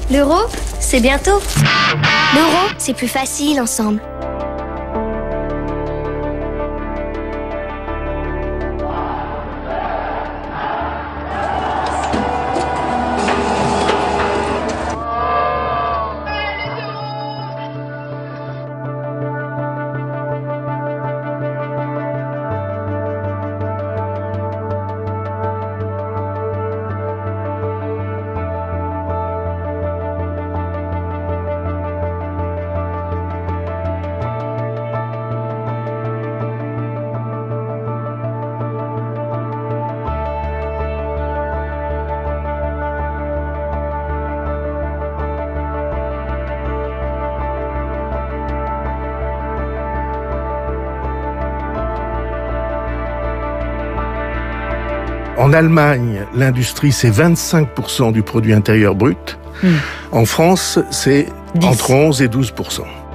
L'euro, c'est bientôt. L'euro, c'est plus facile ensemble. En Allemagne, l'industrie, c'est 25% du produit intérieur brut. En France, c'est 10. entre 11 et 12%.